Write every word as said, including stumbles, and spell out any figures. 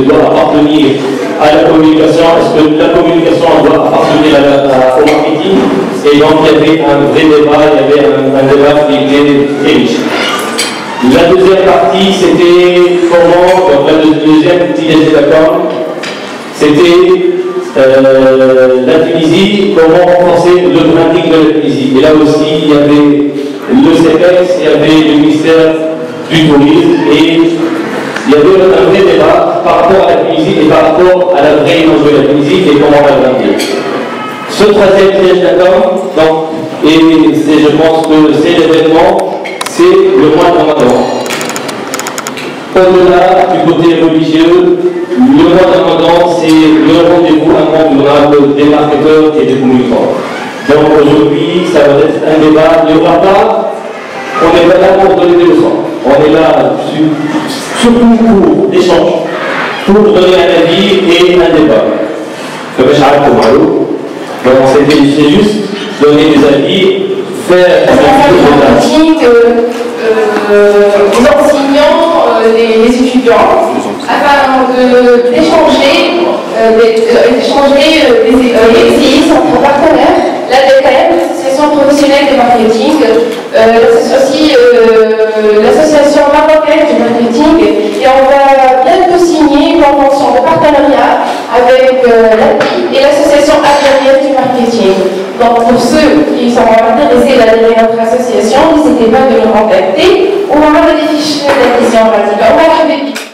doit appartenir à la communication, est-ce que la communication doit appartenir à la, à, au marketing? Et donc il y avait un vrai débat, il y avait un, un débat qui était très riche. La deuxième partie, c'était comment, donc la deuxième idée de d'accord, c'était euh, la Tunisie, comment renforcer le branding de la Tunisie. Et là aussi, il y avait le C P E X, il y avait le ministère du Tourisme, et il y avait un vrai débat par rapport à la Tunisie et par rapport à la vraie image de la Tunisie et comment la brander. Ce troisième piège d'accord, donc, et je pense que c'est l'événement, c'est le mois de Ramadan. Au-delà du côté religieux, le mois de Ramadan, c'est le rendez-vous incontournable des marketeurs et des communicants. Donc aujourd'hui, ça va être un débat, il n'y aura pas, on n'est pas là pour donner des leçons, on est là surtout pour l'échange, pour donner un avis et un débat. Donc c'est juste donner des avis, faire un marketing euh, euh, aux enseignants, euh, les, les étudiants, afin d'échanger euh, d'échanger euh, des exercices entre partenaires, l'A D K M, l'Association professionnelle des marketing, euh, aussi euh, l'association marocaine du marketing, et on va bientôt signer une convention de partenariat avec euh, l'A P I et l'association algérienne du marketing. Donc pour ceux qui sont intéressés d'adhérer à notre association, n'hésitez pas de nous contacter ou on va des fiches d'adhésion radicale.